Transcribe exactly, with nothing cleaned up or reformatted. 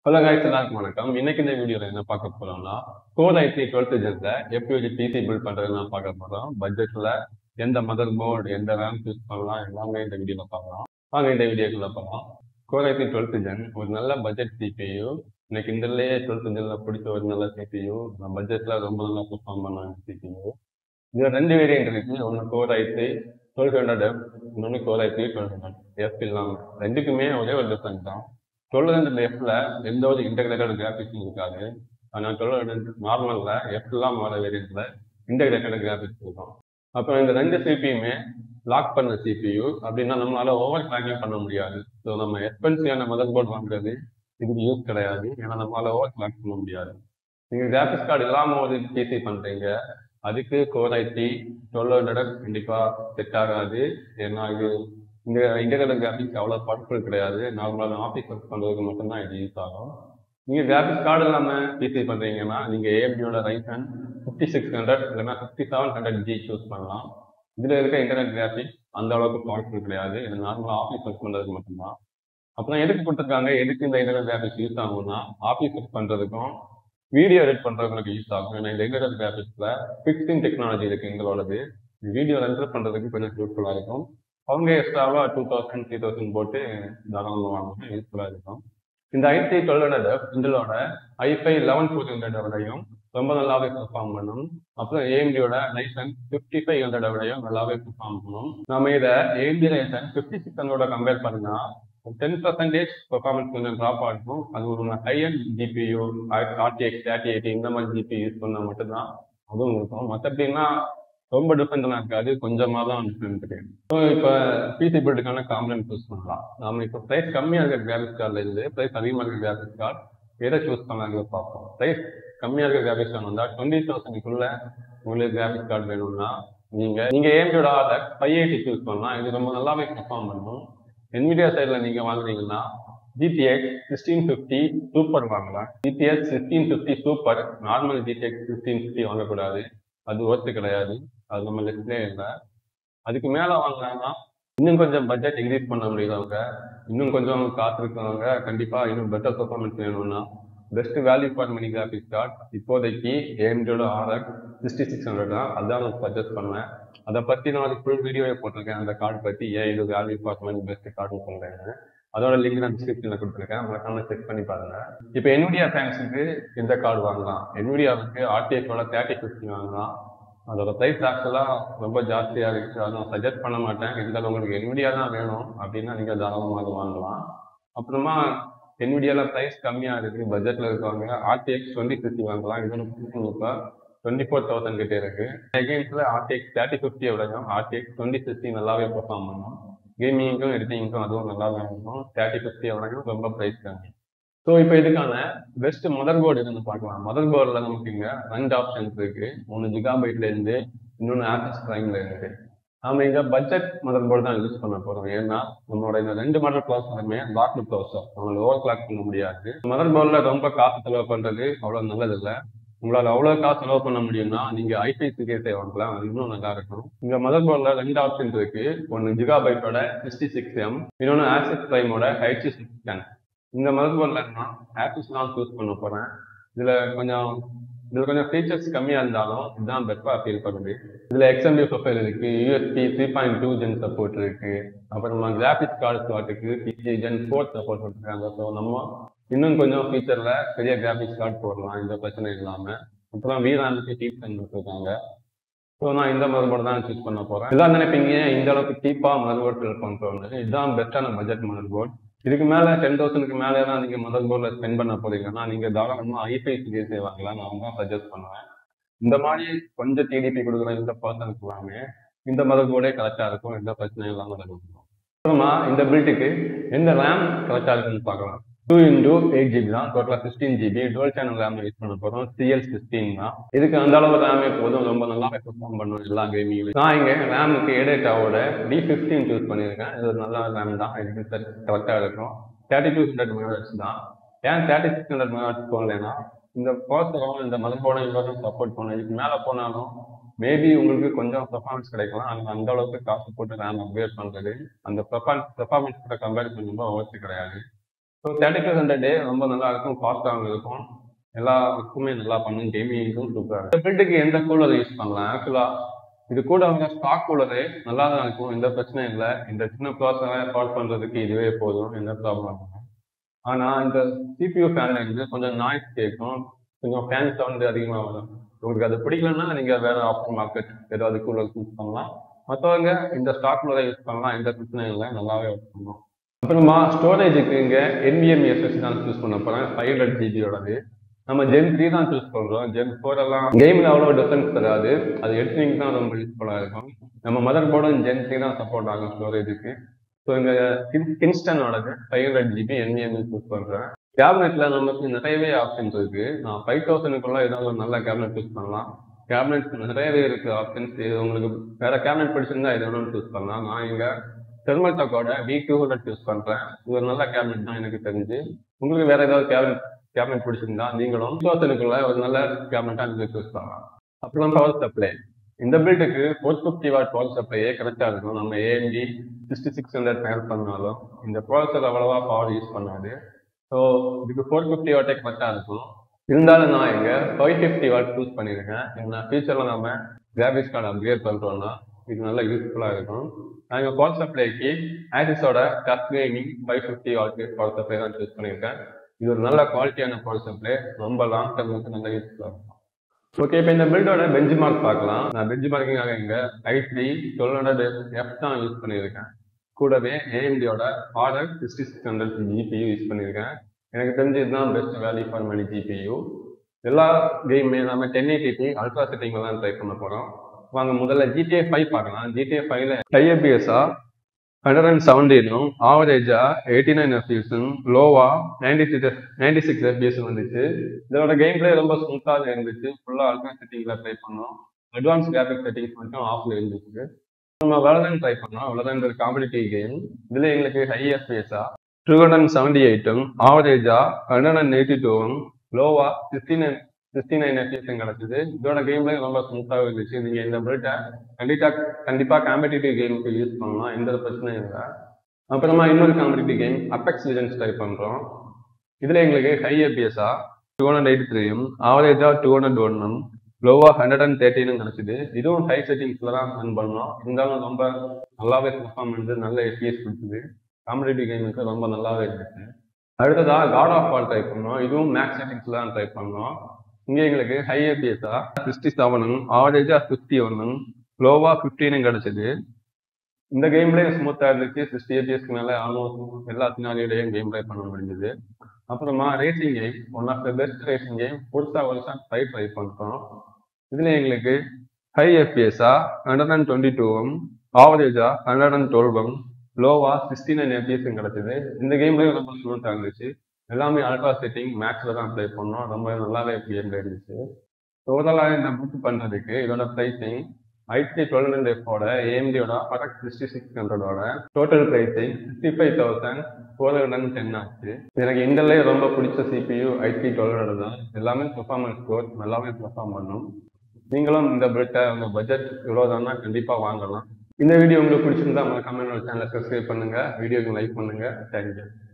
Hello guys, எல்லாருக்கும் வணக்கம். இன்னைக்கு இந்த வீடியோல என்ன பார்க்க போறோம்னா Core i த்ரீ டுவெல்த் ஜென்ல எப்படி P C பில்ட் பண்றது நான் பார்க்க போறோம். பட்ஜெட்ல எந்த மதர் போர்டு எந்த ரேம் யூஸ் பண்ணலாம் எல்லாமே இந்த வீடியோல பார்க்கலாம். வாங்க இந்த வீடியோக்குள்ள போகலாம். Core i three twelfth gen ஒரு நல்ல பட்ஜெட் C P U. எனக்கு இந்தலயே டுவெல்த் ஜென்ல பிடிச்ச ஒரு நல்ல C P U. நம்ம பட்ஜெட்ல ரொம்ப நல்லா பெர்ஃபார்ம் பண்ண C P U. இதுல ரெண்டு வேரியன்ட் இருக்கு. ஒன்னு Core i three twelve hundred F, இன்னொன்னு Core i three twelve hundred F இல்லாம. ரெண்டுக்குமே ஒரே ஒரு டிஃபரன்ஸ் தான். டுவெல்வ் ஹண்ட்ரட் எஃப்ல எந்த ஒரு இன்டகிரேட்டட் கிராஃபிக்ஸும் இருக்காது. ஆனால் டுவெல்வ் ஹண்ட்ரட் நார்மல்ல எஃப்லாம் வர வேரியன்ட்ல இன்டகிரேட்டட் கிராஃபிக்ஸ் இருக்கும். அப்புறம் இந்த ரெண்டு சிபியுமே லாக் பண்ண சிபியு அப்படின்னா நம்மளால ஓவர் கிளாக்கிங் பண்ண முடியாது. ஸோ நம்ம எக்ஸ்பென்சிவான மதர் போர்டு வாங்குறது இதுக்கு யூஸ் கிடையாது. ஏன்னா நம்மளால ஓவர் கிளாக் பண்ண முடியாது. நீங்க கிராஃபிக்ஸ் கார்டு இல்லாம ஒரு பிசி பண்றீங்க, அதுக்கு Core i three twelve hundred கண்டிப்பா செட் ஆகாது. ஏன்னா இது இந்த இன்டகிரேட்டட் கிராஃபிக்ஸ் அவ்வளோ பவர்ஃபுல் கிடையாது. நார்மலான ஆஃபீஸ் ஒர்க் பண்ணுறதுக்கு மட்டும்தான் இது யூஸ் ஆகும். நீங்கள் கிராஃபிக்ஸ் கார்டு இல்லாமல் பிசி பண்ணுறீங்கன்னா நீங்கள் ஏஎம்டியோட ரைசன் ஃபிஃப்டி சிக்ஸ் ஹண்ட்ரட் இல்லைன்னா fifty seven hundred G choose பண்ணலாம். இதில் இருக்க இன்டர்நெட் கிராஃபிக்ஸ் அந்த அளவுக்கு பவர்ஃபுல் கிடையாது. இது நார்மலாக ஆஃபீஸ் ஒர்க் பண்ணுறதுக்கு மட்டும்தான். அப்புறம் எதுக்கு கொடுத்துருக்காங்க, எதுக்கு இந்த இன்டர்நெட் கிராஃபிக்ஸ் யூஸ் ஆகும்னா ஆஃபீஸ் ஒர்க் பண்ணுறதுக்கும் வீடியோ எடிட் பண்ணுறதுக்கு யூஸ் ஆகும். ஏன்னா இந்த இன்டர்நெட் கிராஃபிக்ஸில் ஃபிக்ஸிங் டெக்னாலஜி இருக்குது எங்களோடது. வீடியோ ரெண்டர் பண்ணுறதுக்கு கொஞ்சம் யூஸ்ஃபுல்லாக இருக்கும். அவங்க எக்ஸ்ட்ராவாக டூ தௌசண்ட் த்ரீ தௌசண்ட் போட்டு தாராளமாக வாங்க யூஸ்ஃபுல்லாக இருக்கும். இந்த i த்ரீ டுவெல்வ் ஹண்ட்ரட் இதோட i five eleven four hundred விடையும் ரொம்ப நல்லாவே பெர்ஃபார்ம் பண்ணும். அப்புறம் ஏஎம்டியோட லைசன் ஃபிஃப்டி ஃபைவ் ஹண்ட்ரட் விடையும் நல்லாவே பெர்ஃபார்ம் பண்ணும். நம்ம இதை ஏஎம்டி லைசன் ஃபிஃப்டி சிக்ஸ் ஹண்ட்ரடோட கம்பேர் பண்ணா டென் பர்சன்டேஜ் பெர்ஃபார்மன்ஸ் கொஞ்சம் ட்ராப் ஆகும். அது ஒரு high end GPU RTX thirty eighty இந்த மாதிரி ஜிபி யூஸ் பண்ணால் மட்டும்தான் அதுவும் இருக்கும். மற்றபடினா ரொம்ப டிஃபரெண்ட்லாம் இருக்காது, கொஞ்சமாக தான் டிஃபரெண்ட் இருக்கு. ஸோ இப்போ பிசி பில்டுக்கான காம்பனன்ட் சூஸ் பண்ணலாம். நம்ம இப்போ ப்ரைஸ் கம்மியாக இருக்கிற கிராஃபிக்ஸ் கார்டில் இருந்து ப்ரைஸ் அதிகமாக இருக்கிற கிராஃபிக்ஸ் கார்டு எதை சூஸ் பண்ணலாங்கிறத பார்ப்போம். ப்ரைஸ் கம்மியாக இருக்கிற கிராஃபிக்ஸ் கார்டு வந்தால் டுவெண்ட்டி தௌசண்ட்க்குள்ள உங்களுக்கு கிராஃபிக்ஸ் கார்டு வேணும்னா நீங்கள் நீங்கள் ஏஎம்டியோட ஆர்டர் ஃபைவ் எயிட்டி சூஸ் பண்ணலாம். இது ரொம்ப நல்லாவே பெர்ஃபார்ம் பண்ணும். என்விடியா சைடில் நீங்கள் வாங்குறீங்கன்னா ஜிடிஎக்ஸ் சிக்ஸ்டீன் ஃபிஃப்டி சூப்பர் வாங்கலாம். GTX sixteen fifty super, normal GTX sixteen fifty வாங்கக்கூடாது, அது ஒர்த்து கிடையாது. அது நம்ம லிஸ்ட்லே இல்லை. அதுக்கு மேலே வாங்கினாங்கன்னா இன்னும் கொஞ்சம் பட்ஜெட் இன்க்ரீஸ் பண்ண முடியாதவங்க, இன்னும் கொஞ்சம் காசு இருக்கிறவங்க கண்டிப்பாக இன்னும் பெட்டர் பெர்ஃபார்மன்ஸ் வேணும்னா best value for money graphics card இப்போதைக்கு ஏஎம்டியோட ஆர்டர் சிக்ஸ்டி சிக்ஸ் ஹண்ட்ரட் தான். அதான் நான் சஜஸ்ட் பண்ணேன். அதை பற்றி நான் ஒரு ஃபுல் வீடியோவை போட்டிருக்கேன். அந்த கார்டு பற்றி ஏன் இது வேல்யூ ஃபார் மணி பெஸ்ட் கார்டுன்னு சொல்கிறேன். அதோட லிங்க் நான் டிஸ்கிரிப்ஷனில் கொடுத்துருக்கேன், மறக்காம செக் பண்ணி பாருங்க. இப்போ என்விடியா ஃபேன்ஸுக்கு இந்த கார்டு வாங்கலாம். என்விடியாவுக்கு ஆர்டிஎக்ஸோட தேர்ட்டி ஃபிஃப்டி வாங்கலாம். அதோட ப்ரைஸ் ஆக்சுவலாக ரொம்ப ஜாஸ்தியாக இருக்குது. அதை நான் சஜஸ்ட் பண்ண மாட்டேன். இருந்தாலும் உங்களுக்கு என்விடியா தான் வேணும் அப்படின்னா நீங்கள் தாராளமாக வாங்கலாம். அப்புறமா என்விடியாவில் ப்ரைஸ் கம்மியாக இருக்குது, பட்ஜெட்டில் இருக்கவங்க ஆர்டிஎக்ஸ் டுவெண்ட்டி ஃபிஃப்டி வாங்கலாம். இதோட இப்போ டுவெண்ட்டி ஃபோர் தௌசண்ட் கிட்டே இருக்குது. எகெயின்ஸில் ஆர்டிஎக்ஸ் தேர்ட்டி ஃபிஃப்டியை விடையும் ஆர்டிஎக்ஸ் டுவெண்ட்டி ஃபிஃப்டி நல்லாவே பெர்ஃபார்ம் பண்ணும். கேமிங்க்கும் எடிட்டிங்க்கும் அதுவும் நல்லா இருக்கும். தேர்ட்டி ஃபிஃப்டியை விடையும் ரொம்ப ப்ரைஸ் கம்மி. ஸோ இப்போ இதுக்கான பெஸ்ட் மதர் போர்டு என்னன்னு பார்க்கலாம். மதர் போர்டில் நமக்கு இங்கே ரெண்டு ஆப்ஷன்ஸ் இருக்கு. ஒன்று ஜிகாபைட்ல இருந்து, இன்னொன்று ஆசஸ் பிரைம்ல இருந்து. நாம இங்கே பட்ஜெட் மதர் போர்டு தான் யூஸ் பண்ண போறோம். ஏன்னா நம்மளோட இந்த ரெண்டு மாடல் ப்ராசஸருமே லாக்டு ப்ராசஸர், நம்மளால ஓவர் கிளாக் பண்ண முடியாது. மதர் போர்டில் ரொம்ப காசு செலவு பண்றது அவ்வளோ நல்லது இல்லை. உங்களால் அவ்வளோ காசு செலவு பண்ண முடியும்னா நீங்க ஐஃபை சிகேஸை வாங்கலாம், அது இன்னும் நல்லா இருக்கும். இங்க மதர் போர்டில் ரெண்டு ஆப்ஷன் இருக்கு. ஒன்று ஜிகாபைட்டோட சிக்ஸ்டி சிக்ஸ் எம், இன்னொன்று ஆசஸ் பிரைமோட ஹெச் சிக்ஸ் டென். இந்த மதர் போர்டில் நான் ஆப்பிஸ் தான் சூஸ் பண்ண போறேன். இதுல கொஞ்சம் இதுல கொஞ்சம் ஃபீச்சர்ஸ் கம்மியா இருந்தாலும் இதுதான் பெட்டரா ஃபீல் பண்ணுது. இதுல எக்ஸ்எம்பி ப்ரொஃபைல் இருக்கு, USB three point two gen support இருக்கு. அப்புறமா கிராஃபிக்ஸ் கார்டு ஸ்லாட்டுக்கு பிஜி ஜென் ஃபோர் சப்போர்ட் கொடுத்துருக்காங்க. ஸோ நம்ம இன்னும் கொஞ்சம் ஃபீச்சர்ல பெரிய கிராஃபிக்ஸ் கார்டு போடலாம், இந்த பிரச்சனை இல்லாம. அப்புறம் வீரானுக்கு டீப் டைம் கொடுத்துருக்காங்க. ஸோ நான் இந்த மதர் போர்டு தான் சூஸ் பண்ண போறேன். இதான் நினைப்பீங்க இந்த அளவுக்கு டீப்பா மதர் போர்டு ஃபில் பண்ணுறோம். இதுதான் பெஸ்டான பட்ஜெட் மதர் போர்டு. இதுக்கு மேல டென் தௌசண்ட்க்கு மேலே தான் நீங்க மதர் போர்ட்ல ஸ்பெண்ட் பண்ண போறீங்கன்னா நீங்க தாராளமா ஐஃபை சீரிஸே வாங்கலாம். நான் தான் சஜஸ்ட் பண்ணுவேன். இந்த மாதிரி கொஞ்சம் டிடிபி கொடுக்குற இந்த பர்சனுக்கு எல்லாமே இந்த மதர் போர்டே கரெக்டா இருக்கும், எந்த பிரச்சனையும் இல்லாம இருக்கும். அப்புறமா இந்த பில்ட்டுக்கு எந்த ரேம் கரெக்டா இருக்குன்னு பார்க்கலாம். டூ இன்டூ எயிட் ஜிபி தான், டோட்டலா sixteen GB dual channel RAM use பண்ண போறோம். சிஎல் சிக்ஸ்டீன் தான். இதுக்கு அந்த அளவு ரேமே போதும், ரொம்ப நல்லா பெர்ஃபார்ம் பண்ணுவோம் எல்லா கேமிங்லையும். நான் இங்க ரேமுக்கு எடேட்டாவோட டி ஃபிஃப்டீன் சூஸ் பண்ணியிருக்கேன். இது ஒரு நல்ல ரேம் தான், இதுக்கு கரெக்டா இருக்கும். தேர்ட்டி டூ ஹண்ட்ரட் மெகாஹெர்ட்ஸ் தான். ஏன் தேர்ட்டி சிக்ஸ் ஹண்ட்ரட் மெகாஹெர்ட்ஸ் போகலைன்னா இந்த ப்ராசஸரும் இந்த மதர் போர்டும் இவ்வளோ சப்போர்ட் பண்ணணும். இதுக்கு மேலே போனாலும் மேபி உங்களுக்கு கொஞ்சம் பெர்ஃபார்மன்ஸ் கிடைக்கலாம். ஆனால் அந்த அளவுக்கு காசு போட்டு ரேம் அப்கிரேட் பண்றது அந்த பெர்ஃபார்மன்ஸ் பெர்ஃபார்மன்ஸ் கூட கம்பேர் பண்ணும்போது ஒர்த்து கிடையாது. ஸோ தேர்ட்டி ஃபைவ் ஹண்ட்ரட் ரொம்ப நல்லா இருக்கும், ஃபாஸ்ட்டாகவும் இருக்கும், எல்லா ஒர்க்குமே நல்லா பண்ணும், கேமிங்கும் சூப்பராக இருக்கும். இந்த பில்டுக்கு எந்த கூலர் யூஸ் பண்ணலாம்? ஆக்சுவலாக இது கூட அவங்க ஸ்டாக் கூலரு நல்லா தான் இருக்கும், எந்த பிரச்சனையும் இல்லை. இந்த சின்ன ப்ராசஸரை கால் பண்ணுறதுக்கு இதுவே போதும், எந்த ப்ராப்ளம் இருக்கும். ஆனால் இந்த சிபியூ ஃபேன்ல இருந்து கொஞ்சம் நாய்ஸ் கேட்கும், கொஞ்சம் ஃபேன் சவுண்டு அதிகமாக வரும். உங்களுக்கு அது பிடிக்கலன்னா நீங்கள் வேற ஆப்ஷன் மார்க்கெட் ஏதாவது கூலர் யூஸ் பண்ணலாம். மற்றவங்க இந்த ஸ்டாக் கூலரை யூஸ் பண்ணலாம், எந்த பிரச்சனையும் இல்லை, நல்லாவே ஒர்க் பண்ணும். அப்புறமா ஸ்டோரேஜுக்கு இங்கே என்விஎம் எஸ்எஸ்டி தான் சூஸ் பண்ண போகிறேன், ஃபைவ் ஹண்ட்ரட் ஜிபியோடது. நம்ம ஜென் த்ரீ தான் சூஸ் பண்ணுறோம், ஜென் ஃபோர் எல்லாம் கேமில் அவ்வளோ டிஃபரன்ஸ் தராது, அது எடிட்டிங் தான் ரொம்ப யூஸ்ஃபுல்லாக இருக்கும். நம்ம மதர் போர்டும் ஜென் த்ரீ தான் சப்போர்ட் ஆகும் ஸ்டோரேஜுக்கு. ஸோ இங்கே கின்ஸ்டனோடது five hundred GB NVMe choose பண்ணுறேன். கேபினெட்ல நமக்கு நிறையவே ஆப்ஷன்ஸ் இருக்கு. நான் ஃபைவ் தௌசண்ட்க்குள்ள ஏதாவது ஒரு நல்ல கேபினெட் சூஸ் பண்ணலாம். கேபினெட் நிறையவே இருக்கு ஆப்ஷன்ஸ். உங்களுக்கு வேற கேபினெட் பிடிச்சிருந்தா எது வேணும்னு சூஸ் பண்ணலாம். நான் இங்க தெர்மல்டக்கோட வி டூ ஹண்ட்ரட் சூஸ் பண்றேன். இது ஒரு நல்ல கேபினெட் தான் எனக்கு தெரிஞ்சு. உங்களுக்கு வேற ஏதாவது கேபினெட் கேபினெட் பிடிச்சிருந்தா நீங்களும் தௌசண்ட்க்குள்ள ஒரு நல்ல கேபினெட்டா நீங்க சூஸ் பண்ணலாம். அப்புறம் பவர் சப்ளை. இந்த பில்டுக்கு ஃபோர் ஃபிஃப்டி வாட் பவர் சப்ளையே கரெக்டா இருக்கும். நம்ம ஏஎம்டி சிக்ஸ்டி சிக்ஸ் ஹண்ட்ரட் பேர் பண்ணாலும் இந்த ப்ராசஸர் அவ்வளவா பவர் யூஸ் பண்ணாது. ஸோ இதுக்கு ஃபோர் ஃபிஃப்டி வாட்டே கரெக்டாக இருக்கும். இருந்தாலும் நான் இங்கே ஃபைவ் ஃபிஃப்டி வாட் சூஸ் பண்ணியிருக்கேன். ஏன்னா ஃபியூச்சரில் நம்ம கிராஃபிக்ஸ் கார்டு அப்கிரேட் பண்ணுறோம்னா இது நல்லா யூஸ்ஃபுல்லாக இருக்கும். நான் இங்கே பவர் சப்ளைக்கு ஆசிஸோட TUF gaming five fifty watt power supply தான் சூஸ் பண்ணியிருக்கேன். இது ஒரு நல்ல குவாலிட்டியான பவர் சப்ளை, ரொம்ப லாங் டர்முக்கு நல்லா யூஸ்ஃபுல்லாக இருக்கும். ஓகே, இப்போ இந்த பில்டோட பெஞ்ச் மார்க் பார்க்கலாம். நான் பெஞ்ச் மார்க்கிங்காக இங்கே i three twelve hundred F தான் யூஸ் பண்ணியிருக்கேன். கூடவே ஏஎம்டியோட ஆர்டர் sixty six hundred GPU use பண்ணியிருக்கேன். எனக்கு தெரிஞ்சு இதுதான் best value for money GPU. எல்லா கேமுமே நம்ம டென் எயிட்டி பி அல்ட்ரா செட்டிங்ல தான் ட்ரை பண்ண போகிறோம். வாங்க முதல்ல ஜிடிஏ ஃபைவ் பார்க்கலாம். ஜிடிஏ ஃபைவ்ல ஐஏபிஎஸ்ஆ ஹண்ட்ரட் அண்ட் செவன்டீனும் ஆவரேஜா எயிட்டி நைன் எஃபிஎஸும் லோவா ninety six ninety six FPS வந்துச்சு. இதோட கேம் பிளே ரொம்ப ஸ்மூத்தாக இருந்துச்சு. ஃபுல்லாக அல்ட்ரா செட்டிங்ல ட்ரை பண்ணோம். அட்வான்ஸ் கிராஃபிக் செட்டிங்ஸ் மட்டும் ஆஃப்ல இருந்துச்சு. நம்ம வேலதான் ட்ரை பண்ணோம். வேலதான் ஒரு காம்படிட்டிவ் கேம். இதுல எங்களுக்கு ஹை எஃபிஎஸ்ஆ டூ ஹண்ட்ரட் செவன்டி எயிட்டும் ஆவரேஜா ஹண்ட்ரட் அண்ட் எயிட்டி டூவும் லோவா சிக்ஸ்டி நைன் சிக்ஸ்டி நைன் எஃபிஎஸும் கிடைச்சது. இதோட கேம்ல ரொம்ப ஸ்மூத்தாக இருந்துச்சு. நீங்க இந்த பில்ட்டை கண்டிப்பா கண்டிப்பா காம்படிட்டிவ் கேமுக்கு யூஸ் பண்ணலாம், எந்த பிரச்சனையும் இல்லை. அப்புறமா இன்னொரு competitive game Apex Legends try பண்றோம். இதுல எங்களுக்கு ஹை எஃபிஎஸ்ஆ டூ ஹண்ட்ரட் எயிட்டி த்ரீயும் ஆவரேஜா டூ ஹண்ட்ரட் ஒன்னும் லோவா ஹண்ட்ரட் அண்ட் தேர்ட்டினும் கிடைச்சிது. இதுவும் ஹை செட்டிங்ஸ்ல தான் ரன் பண்ணோம். இருந்தாலும் ரொம்ப நல்லாவே பெர்ஃபார்மன்ஸ், நல்ல எஃபிஎஸ் கொடுத்துது. காம்படிட்டிவ் கேமுக்கு ரொம்ப நல்லாவே இருந்துச்சு. அடுத்ததா காட் ஆஃப் வார் ட்ரை பண்ணோம். இதுவும் மேக்ஸ் செட்டிங்ஸ்ல தான் ட்ரை பண்ணோம். இங்க எங்களுக்கு ஹை எஃபிஎஸ்ஆ சிக்ஸ்டி செவனும் ஆவரேஜா ஃபிஃப்டி ஒன்னும் லோவா ஃபிஃப்டீனும் கிடைச்சது. இந்த கேம் பிளே ஸ்மூத்தா இருந்துச்சு. சிக்ஸ்டி எஃபிஎஸ்க்கு மேல ஆல்மோஸ்ட் எல்லா சினாரியோடையும் கேம் பிளே பண்ண முடிஞ்சது. அப்புறமா racing game, one of the best racing game புதுசா வருஷம் ட்ரை ட்ரை பண்றோம். இதுல எங்களுக்கு ஹை எஃபிஎஸ்ஆ ஹண்ட்ரட் அண்ட் டுவெண்ட்டி டூவும் ஆவரேஜா ஹண்ட்ரட் அண்ட் டுவெல்வும் லோவா சிக்ஸ்டி நைன் எஃபிஎஸும் கிடைச்சது. இந்த கேம்லேயும் ரொம்ப ஸ்மூத்தாக இருந்துச்சு. எல்லாமே அல்ட்ரா செட்டிங் மேக்ஸில் தான் ப்ளே பண்ணோம். ரொம்ப நல்லாவே கேம் இருந்துச்சு. ஓவராலாக இந்த புக் பண்ணுறதுக்கு இதோட pricing i three twelve hundred எஃபோட ஏஎம்டியோட பரக் சிக்ஸ்டி சிக்ஸ் ஹண்ட்ரடோட total pricing sixty five thousand four hundred ten ஆச்சு. எனக்கு இந்தலே ரொம்ப பிடிச்ச CPU i three twelve hundred தான். எல்லாமே பெர்ஃபார்மன்ஸ் கோர் நல்லாவே பெர்ஃபார்ம் பண்ணும். நீங்களும் இந்த பில்ட்டை உங்கள் பட்ஜெட் இவ்வளோ தானா கண்டிப்பாக வாங்கலாம். இந்த வீடியோ உங்களுக்கு பிடிச்சிருந்தா மறக்காம என்னோட சேனலை சப்ஸ்கிரைப் பண்ணுங்க, வீடியோக்கு லைக் பண்ணுங்க. தேங்க்யூ.